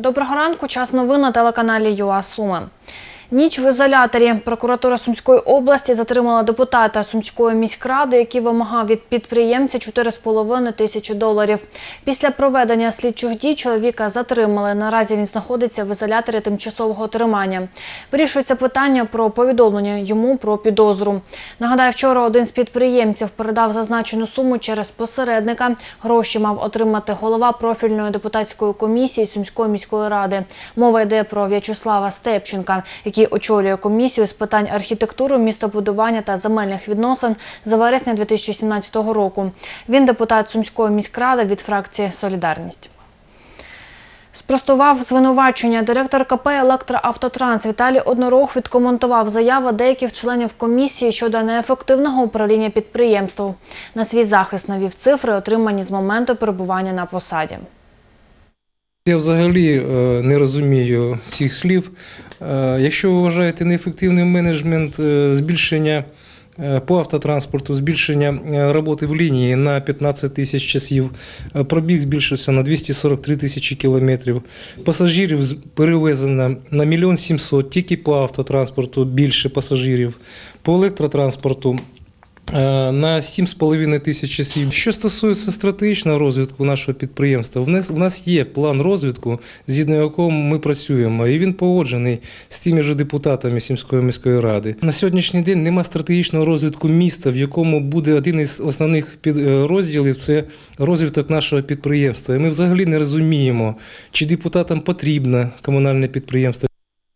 Доброго ранку. Час новин на телеканалі ЮА Суми. Ніч в ізоляторі. Прокуратура Сумської області затримала депутата Сумської міськради, який вимагав від підприємця $4,5 тисячі. Після проведення слідчих дій чоловіка затримали. Наразі він знаходиться в ізоляторі тимчасового тримання. Вирішується питання про повідомлення йому про підозру. Нагадаю, вчора один з підприємців передав зазначену суму через посередника. Гроші мав отримати голова профільної депутатської комісії Сумської міської ради. Мова йде про В'ячеслава Степченка, який очолює комісію з питань архітектури, містобудування та земельних відносин за вересня 2017 року. Він депутат Сумської міськради від фракції «Солідарність». Спростував звинувачення. Директор КП «Електроавтотранс» Віталій Однорог відкоментував заяви деяких членів комісії щодо неефективного управління підприємством. На свій захист навів цифри, отримані з моменту перебування на посаді. Я взагалі не розумію цих слів. Якщо ви вважаєте неефективний менеджмент, збільшення по автотранспорту, збільшення роботи в лінії на 15 тисяч часів, пробіг збільшився на 243 тисячі кілометрів, пасажирів перевезено на 1 700 000, тільки по автотранспорту більше пасажирів, по електротранспорту на 7,5 тисяч часів. Що стосується стратегічного розвитку нашого підприємства, в нас є план розвитку, згідно якого ми працюємо, і він погоджений з тими ж депутатами Сумської міської ради. На сьогоднішній день немає стратегічного розвитку міста, в якому буде один із основних розділів – це розвиток нашого підприємства. І ми взагалі не розуміємо, чи депутатам потрібно комунальне підприємство.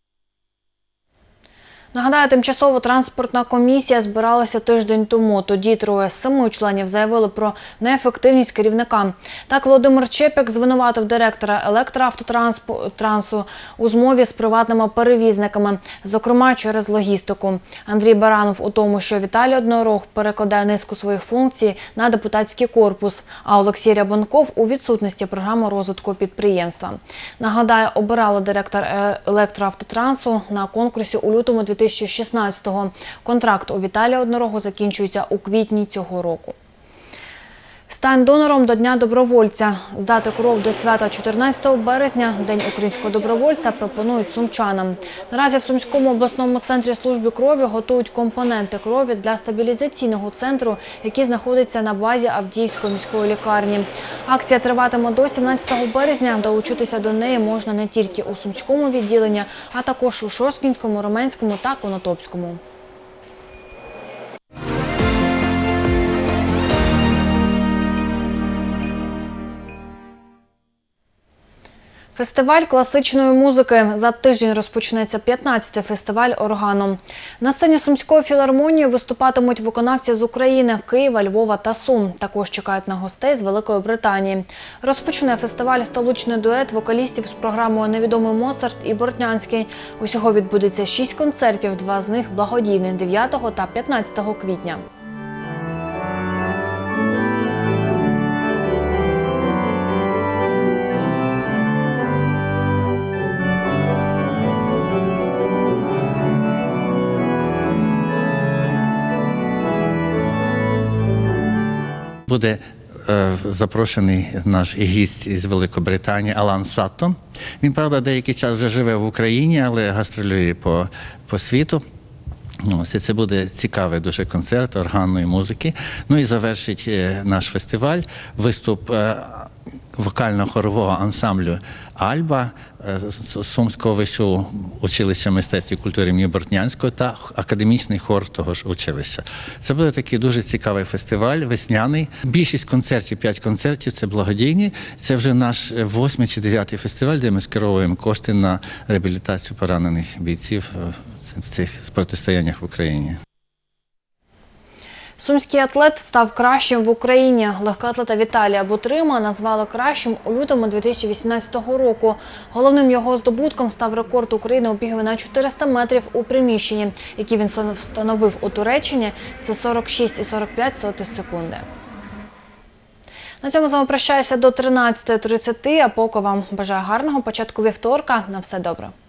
Нагадаю, тимчасова транспортна комісія збиралася тиждень тому. Тоді 3 з 7 членів заявили про неефективність керівника. Так, Володимир Чепік звинуватив директора електроавтотрансу у змові з приватними перевізниками, зокрема через логістику. Андрій Баранов у тому, що Віталій Однорог перекладає низку своїх функцій на депутатський корпус, а Олексій Рябонков у відсутності програми розвитку підприємства. Нагадаю, обирали директора електроавтотрансу на конкурсі у лютому 2016-го. Контракт у Віталія Однорогу закінчується у квітні цього року. Стань донором до Дня добровольця. Здати кров до свята 14 березня, День українського добровольця, пропонують сумчанам. Наразі в Сумському обласному центрі служби крові готують компоненти крові для стабілізаційного центру, який знаходиться на базі Авдіївської міської лікарні. Акція триватиме до 17 березня. Долучитися до неї можна не тільки у Сумському відділенні, а також у Шосткінському, Роменському та Конотопському. Фестиваль класичної музики. За тиждень розпочнеться 15-й фестиваль органу. На сцені Сумської філармонії виступатимуть виконавці з України, Києва, Львова та Сум. Також чекають на гостей з Великої Британії. Розпочне фестиваль столичний дует вокалістів з програмою «Невідомий Моцарт» і «Бортнянський». Усього відбудеться 6 концертів, 2 з них благодійні – 9 та 15 квітня. Буде запрошений наш гість із Великобританії Алан Саттон. Він, правда, деякий час вже живе в Україні, але гастролює по світу. Це буде цікавий дуже концерт органної музики. Ну і завершить наш фестиваль виступ вокально-хорового ансамблю «Альба» Сумського вищого училища мистецтв і культури імені Бортнянського та академічний хор того ж училища. Це буде такий дуже цікавий фестиваль, весняний. Більшість концертів, 5 концертів – це благодійні. Це вже наш 8-й чи 9-й фестиваль, де ми скеровуємо кошти на реабілітацію поранених бійців в цих протистояннях в Україні. Сумський атлет став кращим в Україні. Легкоатлета Віталія Бутрима назвали кращим у лютому 2018 року. Головним його здобутком став рекорд України у бігові на 400 метрів у приміщенні, який він встановив у Туреччині. Це 46,45 секунди. На цьому з вами прощаюся до 13:30, а поки вам бажаю гарного початку вівторка. На все добре.